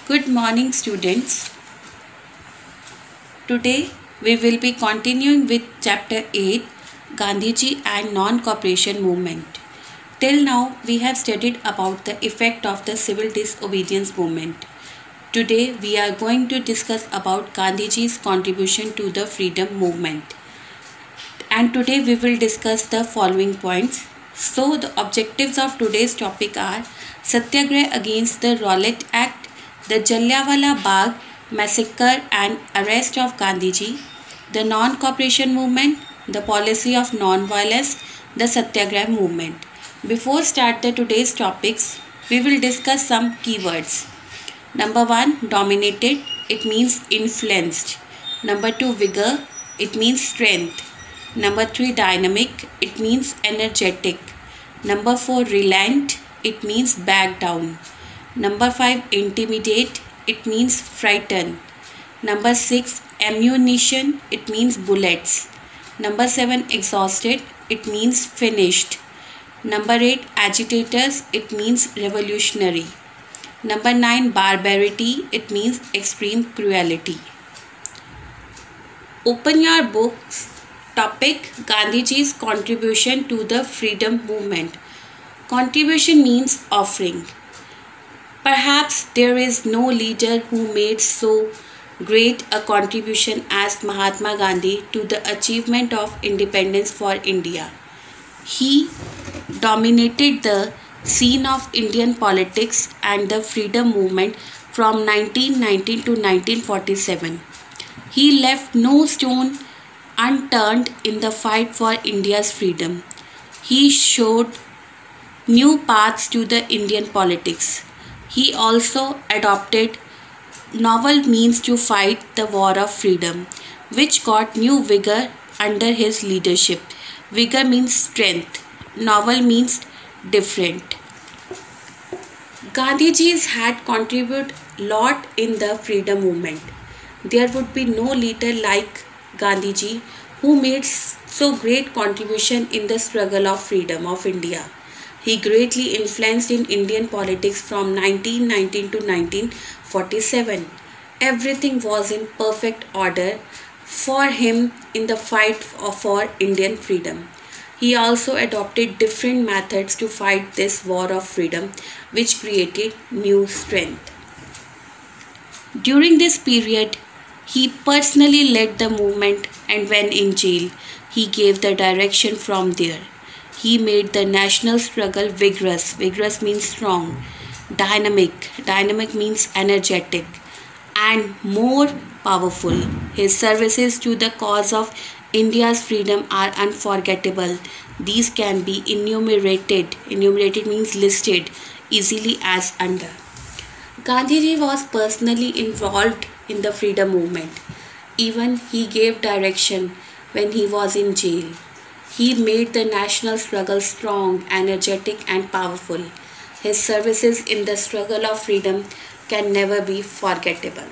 Good morning, students. Today we will be continuing with Chapter 8 Gandhiji and Non-Cooperation Movement. Till now, we have studied about the effect of the civil disobedience movement. Today, we are going to discuss about Gandhiji's contribution to the freedom movement. And today, we will discuss the following points. So, the objectives of today's topic are Satyagraha against the Rowlatt Act, the Jallianwala Bagh massacre and arrest of Gandhiji, the non-cooperation movement, the policy of non-violence, the Satyagraha movement. Before start the today's topics, we will discuss some keywords. Number 1, dominated, it means influenced. Number 2, vigor, it means strength. Number 3, dynamic, it means energetic. Number 4, relent, it means back down. Number 5, intimidate, it means frighten. Number 6, ammunition, it means bullets. Number 7, exhausted, it means finished. Number 8, agitators, it means revolutionary. Number 9, barbarity, it means extreme cruelty. Open your books. Topic: Gandhiji's contribution to the freedom movement. Contribution means offering. Perhaps there is no leader who made so great a contribution as Mahatma Gandhi to the achievement of independence for India. He dominated the scene of Indian politics and the freedom movement from 1919 to 1947. He left no stone unturned in the fight for India's freedom. He showed new paths to the Indian politics. He also adopted novel means to fight the war of freedom, which got new vigor under his leadership. Vigor means strength. Novel means different. Gandhiji's had contributed a lot in the freedom movement. There would be no leader like Gandhiji who made so great contribution in the struggle of freedom of India. He greatly influenced in Indian politics from 1919 to 1947. Everything was in perfect order for him in the fight for Indian freedom. He also adopted different methods to fight this war of freedom, which created new strength. During this period, he personally led the movement, and when in jail, he gave the direction from there. He made the national struggle vigorous. Vigorous means strong. Dynamic. Dynamic means energetic. And more powerful. His services to the cause of India's freedom are unforgettable. These can be enumerated. Enumerated means listed easily as under. Gandhiji was personally involved in the freedom movement. Even he gave direction when he was in jail. He made the national struggle strong, energetic and powerful. His services in the struggle of freedom can never be forgettable.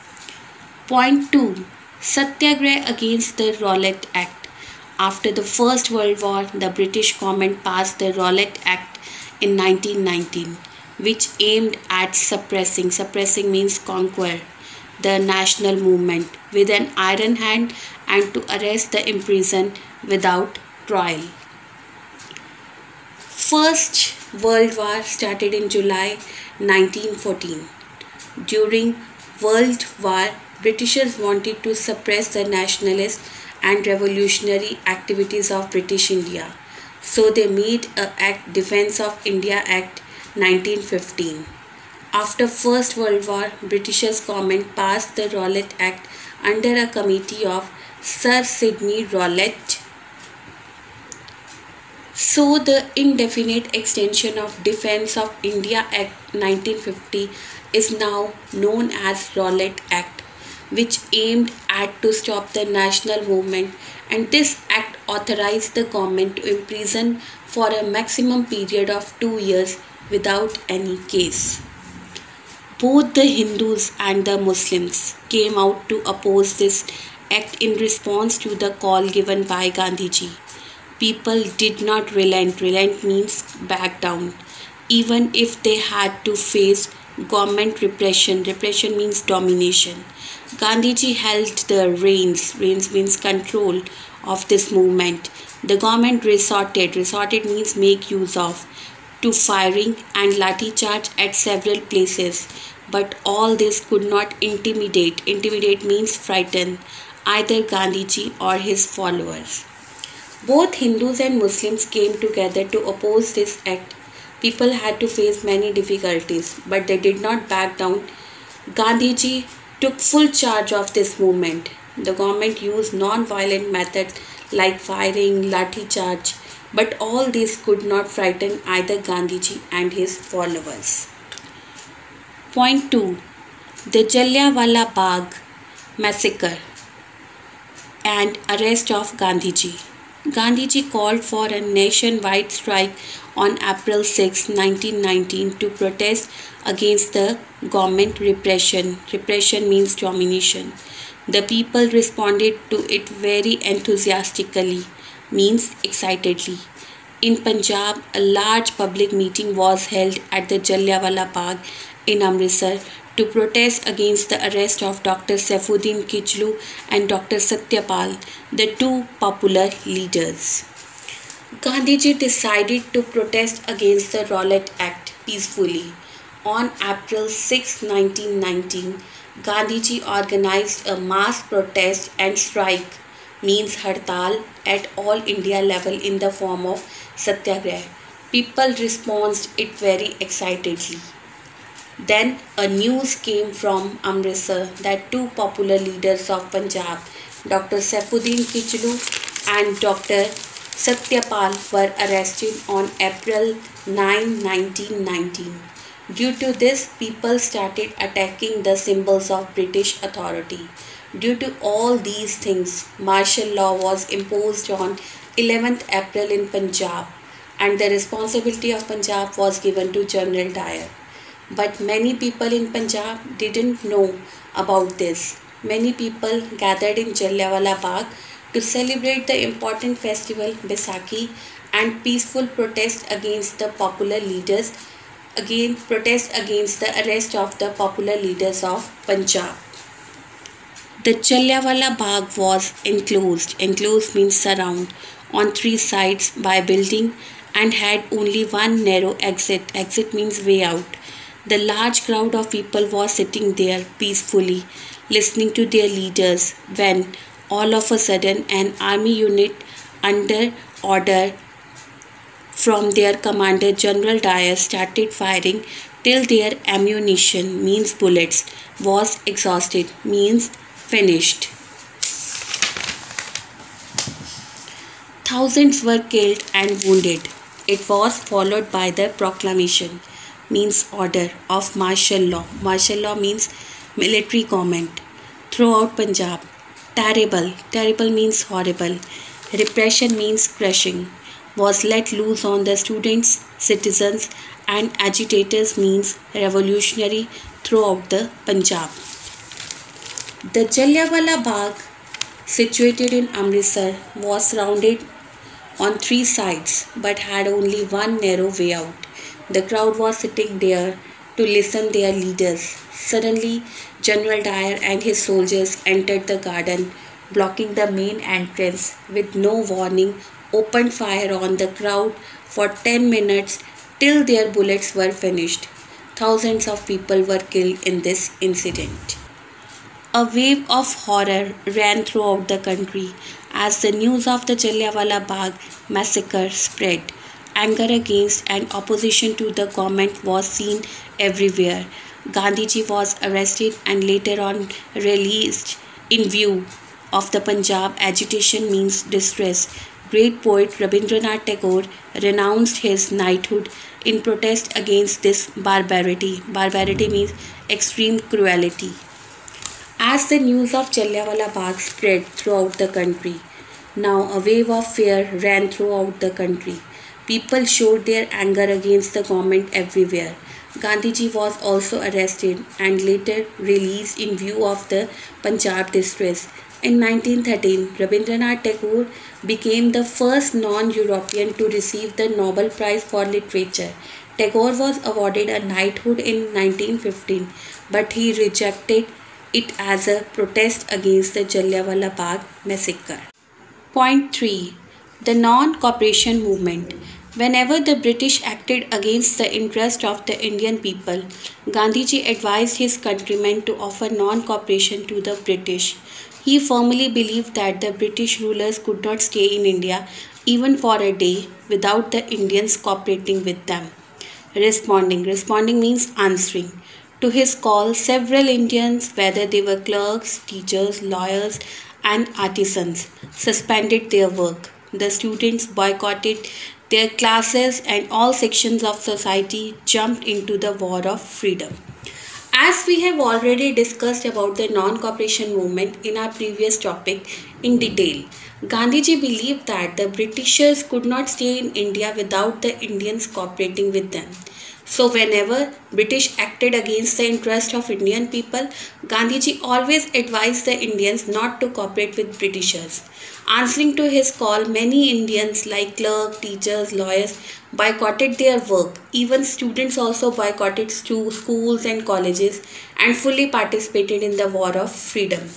Point 2. Satyagraha against the Rowlatt Act. After the First World War, the British government passed the Rowlatt Act in 1919, which aimed at suppressing means conquer, the national movement with an iron hand and to arrest the imprison without trial. First World War started in July 1914. During World War, Britishers wanted to suppress the nationalist and revolutionary activities of British India. So they made a Act Defence of India Act 1915. After First World War, Britishers government passed the Rowlatt Act under a committee of Sir Sidney Rowlatt. So the indefinite extension of Defence of India Act 1950 is now known as Rowlatt Act, which aimed at to stop the national movement, and this act authorized the government to imprison for a maximum period of 2 years without any case. Both the Hindus and the Muslims came out to oppose this act in response to the call given by Gandhiji. People did not relent. Relent means back down, even if they had to face Government repression. Repression means domination. Gandhiji held the reins. Reins means control of this movement. The government resorted. Resorted means make use of, to firing and lathi charge at several places. But all this could not intimidate. Intimidate means frighten either Gandhiji or his followers. Both Hindus and Muslims came together to oppose this act. People had to face many difficulties, but they did not back down. Gandhiji took full charge of this movement. The government used non-violent methods like firing, lathi charge, but all this could not frighten either Gandhiji and his followers. Point 2. The Jallianwala Bagh massacre and arrest of Gandhiji. Gandhiji called for a nationwide strike on April 6, 1919 to protest against the government repression. Repression means domination. The people responded to it very enthusiastically, means excitedly. In Punjab, a large public meeting was held at the Jallianwala Bagh in Amritsar to protest against the arrest of Dr. Saifuddin Kichlu and Dr. Satyapal, the two popular leaders. Gandhiji decided to protest against the Rowlatt Act peacefully. On April 6, 1919, Gandhiji organized a mass protest and strike, means hartal, at all India level in the form of satyagrah. People responded it very excitedly. Then a news came from Amritsar that two popular leaders of Punjab, Dr. Saifuddin Kichlu and Dr. Satyapal, were arrested on April 9, 1919. Due to this, people started attacking the symbols of British authority. Due to all these things, martial law was imposed on 11th April in Punjab, and the responsibility of Punjab was given to General Dyer. But many people in Punjab didn't know about this. Many people gathered in Jallianwala Bagh to celebrate the important festival Baisakhi and peaceful protest against the popular leaders, protest against the arrest of the popular leaders of Punjab. The Jallianwala Bagh was enclosed. Enclosed means surround on three sides by building and had only one narrow exit. Exit means way out. The large crowd of people was sitting there peacefully, listening to their leaders, when all of a sudden an army unit under order from their commander General Dyer started firing till their ammunition, means bullets, was exhausted, means finished. Thousands were killed and wounded. It was followed by the proclamation, means order, of martial law. Martial law means military government throughout Punjab. Terrible. Terrible means horrible. Repression means crushing. Was let loose on the students, citizens and agitators, means revolutionary throughout the Punjab. The Jallianwala Bagh, situated in Amritsar, was surrounded on three sides but had only one narrow way out. The crowd was sitting there to listen their leaders. Suddenly, General Dyer and his soldiers entered the garden, blocking the main entrance. With no warning, opened fire on the crowd for 10 minutes till their bullets were finished. Thousands of people were killed in this incident. A wave of horror ran throughout the country as the news of the Jallianwala Bagh massacre spread. Anger against and opposition to the government was seen everywhere. Gandhiji was arrested and later on released in view of the Punjab agitation, means distress. Great poet Rabindranath Tagore renounced his knighthood in protest against this barbarity. Barbarity means extreme cruelty. As the news of Jallianwala Bagh spread throughout the country, now a wave of fear ran throughout the country. People showed their anger against the government everywhere. Gandhiji was also arrested and later released in view of the Punjab distress. In 1913, Rabindranath Tagore became the first non-European to receive the Nobel Prize for Literature. Tagore was awarded a knighthood in 1915, but he rejected it as a protest against the Jallianwala Bagh massacre. Point 3. The non-cooperation movement. Whenever the British acted against the interest of the Indian people, Gandhiji advised his countrymen to offer non-cooperation to the British. He firmly believed that the British rulers could not stay in India even for a day without the Indians cooperating with them. Responding. Responding means answering. To his call, several Indians, whether they were clerks, teachers, lawyers, and artisans, suspended their work. The students boycotted their classes, and all sections of society jumped into the war of freedom. As we have already discussed about the non-cooperation movement in our previous topic in detail, Gandhiji believed that the Britishers could not stay in India without the Indians cooperating with them. So whenever British acted against the interest of Indian people, Gandhiji always advised the Indians not to cooperate with Britishers. Answering to his call, many Indians like clerks, teachers, lawyers boycotted their work. Even students also boycotted schools and colleges and fully participated in the war of freedom.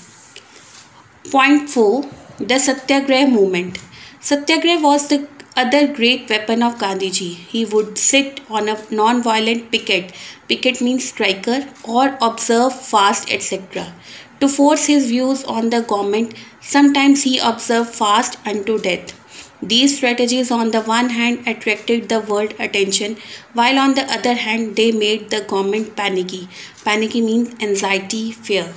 Point 4. The Satyagraha movement. Satyagraha was the other great weapon of Gandhiji. He would sit on a non-violent picket. Picket means striker, or observe fast, etc. To force his views on the government. Sometimes he observed fast unto death. These strategies on the one hand attracted the world attention, while on the other hand they made the government panicky. Panicky means anxiety, fear.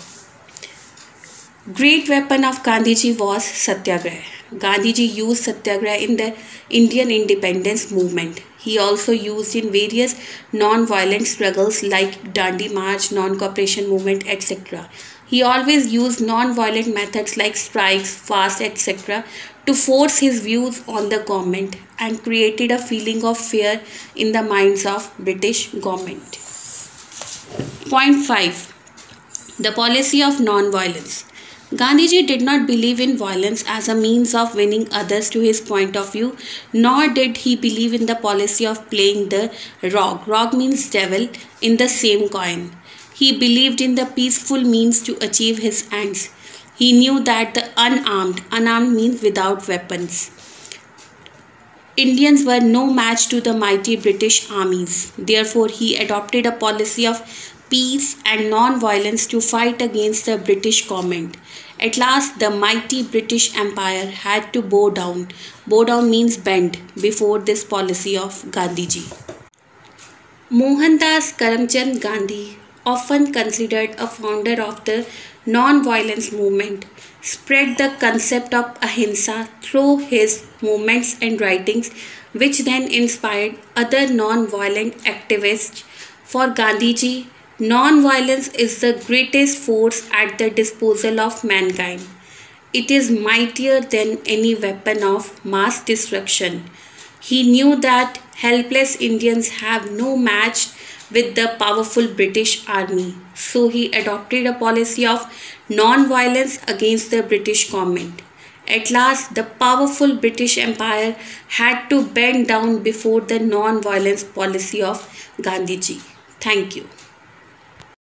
Great weapon of Gandhiji was Satyagraha. Gandhiji used Satyagraha in the Indian independence movement. He also used in various non-violent struggles like Dandi March, non-cooperation movement, etc. He always used non-violent methods like strikes, fast, etc. to force his views on the government and created a feeling of fear in the minds of British government. Point 5. The policy of non-violence. Gandhiji did not believe in violence as a means of winning others to his point of view, nor did he believe in the policy of playing the rogue. Rogue means devil in the same coin. He believed in the peaceful means to achieve his ends. He knew that the unarmed means without weapons, Indians were no match to the mighty British armies. Therefore, he adopted a policy of peace and non-violence to fight against the British government. At last, the mighty British Empire had to bow down. Bow down means bend before this policy of Gandhiji. Mohandas Karamchand Gandhi, often considered a founder of the non-violence movement, spread the concept of ahimsa through his movements and writings, which then inspired other non-violent activists. For Gandhiji, non-violence is the greatest force at the disposal of mankind. It is mightier than any weapon of mass destruction. He knew that helpless Indians have no match with the powerful British army. So he adopted a policy of non-violence against the British government. At last, the powerful British Empire had to bend down before the non-violence policy of Gandhiji. Thank you.